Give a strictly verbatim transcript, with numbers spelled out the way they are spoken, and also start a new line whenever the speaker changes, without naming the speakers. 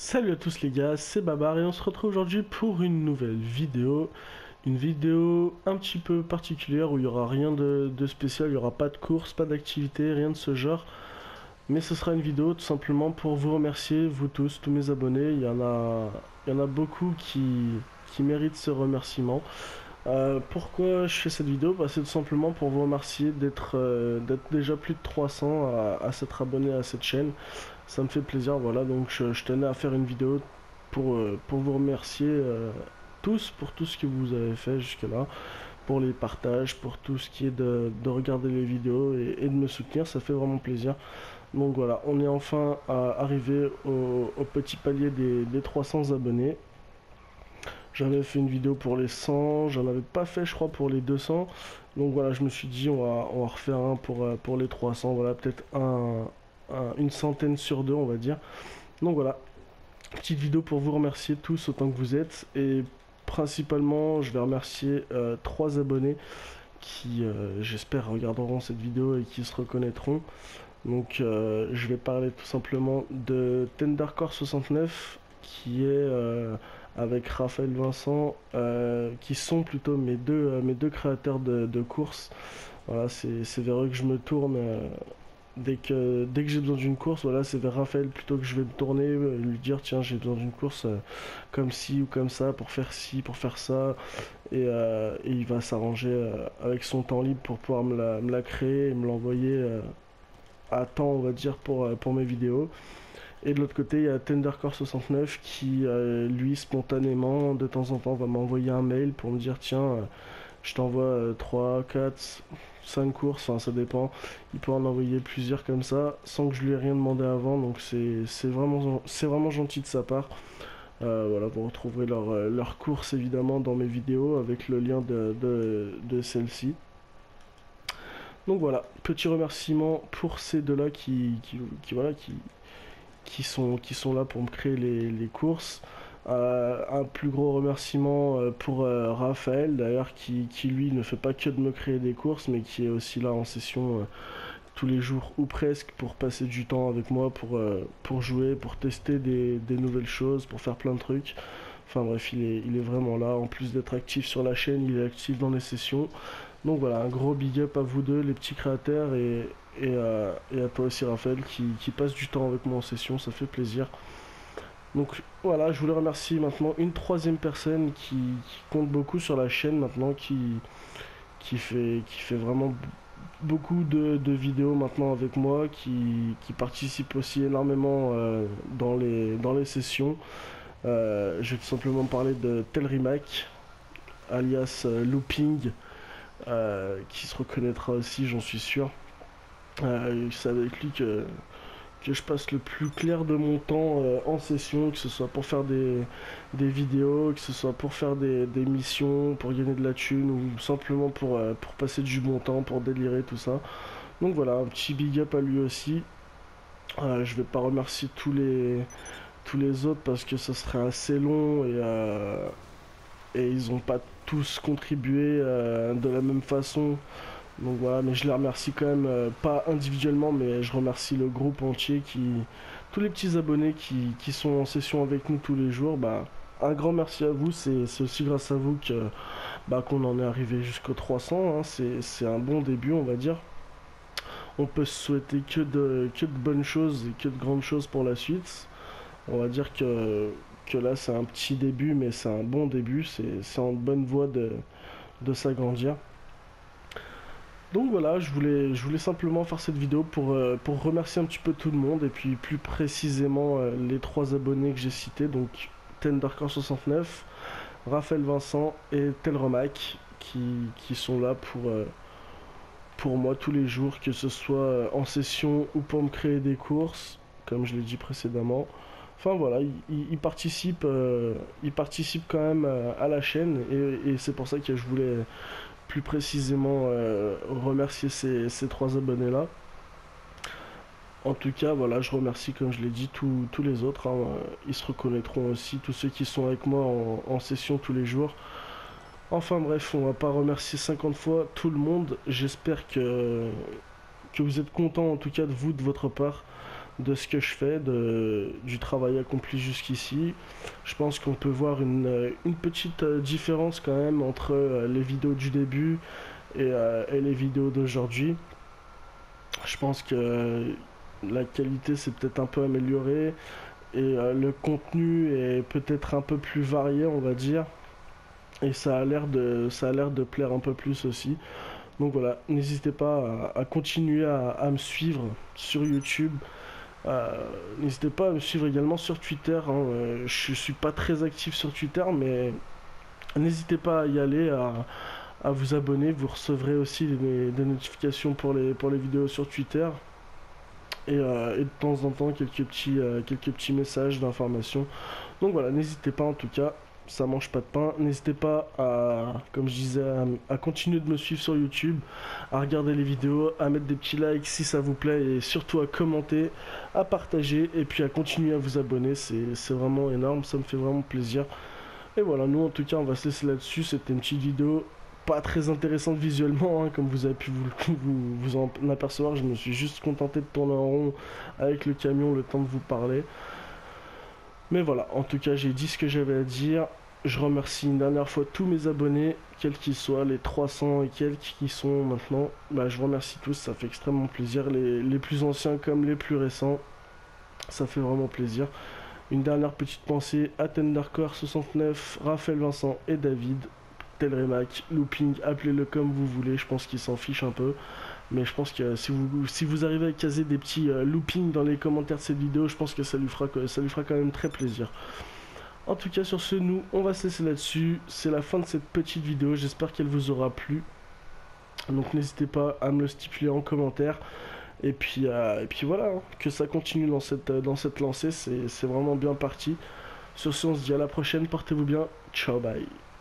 Salut à tous les gars, c'est Babar et on se retrouve aujourd'hui pour une nouvelle vidéo. Une vidéo un petit peu particulière où il n'y aura rien de, de spécial, il n'y aura pas de course, pas d'activité, rien de ce genre. Mais ce sera une vidéo tout simplement pour vous remercier, vous tous, tous mes abonnés. Il y en a, il y en a beaucoup qui, qui méritent ce remerciement. Euh, pourquoi je fais cette vidéo? Bah, c'est tout simplement pour vous remercier d'être euh, d'être déjà plus de trois cents à, à s'être abonné à cette chaîne. Ça me fait plaisir, voilà, donc je, je tenais à faire une vidéo pour, euh, pour vous remercier euh, tous pour tout ce que vous avez fait jusque-là, pour les partages, pour tout ce qui est de, de regarder les vidéos et, et de me soutenir, ça fait vraiment plaisir. Donc voilà, on est enfin à arrivé au, au petit palier des, des trois cents abonnés. J'avais fait une vidéo pour les cent, j'en avais pas fait je crois pour les deux cents. Donc voilà, je me suis dit on va, on va refaire un pour, euh, pour les trois cents, voilà, peut-être un, un- une centaine sur deux on va dire. Donc voilà, petite vidéo pour vous remercier tous autant que vous êtes. Et principalement je vais remercier euh, trois abonnés qui euh, j'espère regarderont cette vidéo et qui se reconnaîtront. Donc euh, je vais parler tout simplement de Tendercore soixante-neuf qui est euh, avec Raphaël Vincent, euh, qui sont plutôt mes deux, euh, mes deux créateurs de, de courses. Voilà, c'est c'est vers eux que je me tourne euh, dès que, dès que j'ai besoin d'une course. Voilà, c'est vers Raphaël plutôt que je vais me tourner, euh, lui dire tiens j'ai besoin d'une course euh, comme ci ou comme ça pour faire ci, pour faire ça. Et, euh, et il va s'arranger euh, avec son temps libre pour pouvoir me la, me la créer et me l'envoyer euh, à temps on va dire pour, euh, pour mes vidéos. Et de l'autre côté, il y a Tendercore soixante-neuf qui, euh, lui, spontanément, de temps en temps, va m'envoyer un mail pour me dire tiens, euh, je t'envoie euh, trois, quatre, cinq courses, enfin ça dépend. Il peut en envoyer plusieurs comme ça, sans que je lui ai rien demandé avant, donc c'est c'est vraiment, c'est vraiment gentil de sa part. Euh, voilà, vous retrouverez leurs euh, leurs courses évidemment dans mes vidéos avec le lien de, de, de celle-ci. Donc voilà, petit remerciement pour ces deux-là qui, qui, qui, voilà, qui, qui sont, qui sont là pour me créer les, les courses. Euh, un plus gros remerciement euh, pour euh, Raphaël d'ailleurs qui, qui lui ne fait pas que de me créer des courses mais qui est aussi là en session euh, tous les jours ou presque pour passer du temps avec moi pour, euh, pour jouer, pour tester des, des nouvelles choses, pour faire plein de trucs. Enfin bref, il est, il est vraiment là. En plus d'être actif sur la chaîne, il est actif dans les sessions. Donc voilà, un gros big up à vous deux, les petits créateurs, et, et, euh, et à toi aussi Raphaël qui, qui passe du temps avec moi en session, ça fait plaisir. Donc voilà, je voulais remercier maintenant une troisième personne qui, qui compte beaucoup sur la chaîne maintenant, qui, qui, fait, qui fait vraiment beaucoup de, de vidéos maintenant avec moi, qui, qui participe aussi énormément euh, dans, les, dans les sessions. Euh, je vais tout simplement parler de Telrimac, alias euh, Looping, euh, qui se reconnaîtra aussi, j'en suis sûr. Euh, c'est avec lui que, que je passe le plus clair de mon temps euh, en session, que ce soit pour faire des, des vidéos, que ce soit pour faire des, des missions, pour gagner de la thune, ou simplement pour, euh, pour passer du bon temps, pour délirer, tout ça. Donc voilà, un petit big up à lui aussi. Euh, je vais pas remercier tous les, tous les autres parce que ça serait assez long et, euh, et ils ont pas tous contribué euh, de la même façon. Donc voilà, mais je les remercie quand même, euh, pas individuellement, mais je remercie le groupe entier, qui, tous les petits abonnés qui, qui sont en session avec nous tous les jours. Bah, un grand merci à vous, c'est c'est aussi grâce à vous que bah, qu'on en est arrivé jusqu'aux trois cents, hein. C'est c'est un bon début, on va dire. On peut se souhaiter que de, que de bonnes choses et que de grandes choses pour la suite. On va dire que, que là c'est un petit début, mais c'est un bon début, c'est c'est en bonne voie de, de s'agrandir. Donc voilà, je voulais, je voulais simplement faire cette vidéo pour, euh, pour remercier un petit peu tout le monde et puis plus précisément euh, les trois abonnés que j'ai cités, donc Tendercore soixante-neuf, Raphaël Vincent et Telromac qui, qui sont là pour, euh, pour moi tous les jours, que ce soit euh, en session ou pour me créer des courses, comme je l'ai dit précédemment. Enfin voilà, ils, ils- ils participent, euh, ils participent quand même euh, à la chaîne et, et c'est pour ça que je voulais plus précisément euh, remercier ces, ces trois abonnés là. En tout cas, voilà, je remercie, comme je l'ai dit, tous tous les autres, hein. Ils se reconnaîtront aussi, tous ceux qui sont avec moi en, en session tous les jours. Enfin bref, on va pas remercier cinquante fois tout le monde. J'espère que, que vous êtes contents, en tout cas de vous, de votre part, de ce que je fais, de, du travail accompli jusqu'ici. Je pense qu'on peut voir une, une petite différence quand même entre les vidéos du début et, euh, et les vidéos d'aujourd'hui. Je pense que la qualité s'est peut-être un peu améliorée et euh, le contenu est peut-être un peu plus varié, on va dire. Et ça a l'air de, ça a l'air de plaire un peu plus aussi. Donc voilà, n'hésitez pas à, à continuer à, à me suivre sur YouTube. Euh, N'hésitez pas à me suivre également sur Twitter. Hein. Euh, je suis pas très actif sur Twitter, mais n'hésitez pas à y aller, à, à vous abonner. Vous recevrez aussi des, des notifications pour les, pour les vidéos sur Twitter. Et, euh, et de temps en temps quelques petits, euh, quelques petits messages d'information. Donc voilà, n'hésitez pas en tout cas, ça mange pas de pain. N'hésitez pas à, comme je disais, à, à continuer de me suivre sur YouTube, à regarder les vidéos, à mettre des petits likes si ça vous plaît et surtout à commenter, à partager et puis à continuer à vous abonner. C'est vraiment énorme, ça me fait vraiment plaisir. Et voilà, nous en tout cas on va se laisser là-dessus. C'était une petite vidéo pas très intéressante visuellement, hein, comme vous avez pu vous, vous, vous en apercevoir. Je me suis juste contenté de tourner en rond avec le camion le temps de vous parler. Mais voilà, en tout cas j'ai dit ce que j'avais à dire. Je remercie une dernière fois tous mes abonnés, quels qu'ils soient, les trois cents et quelques qui sont maintenant. Bah, je vous remercie tous, ça fait extrêmement plaisir. Les, les plus anciens comme les plus récents, ça fait vraiment plaisir. Une dernière petite pensée à Tendercore soixante-neuf, Raphaël Vincent et David. Telremac, Looping, appelez-le comme vous voulez, je pense qu'il s'en fiche un peu. Mais je pense que si vous, si vous arrivez à caser des petits euh, loopings dans les commentaires de cette vidéo, je pense que ça lui fera, ça lui fera quand même très plaisir. En tout cas, sur ce, nous, on va se laisser là-dessus. C'est la fin de cette petite vidéo, j'espère qu'elle vous aura plu. Donc n'hésitez pas à me le stipuler en commentaire. Et puis, euh, et puis voilà, hein, que ça continue dans cette, dans cette lancée, c'est vraiment bien parti. Sur ce, on se dit à la prochaine, portez-vous bien, ciao, bye.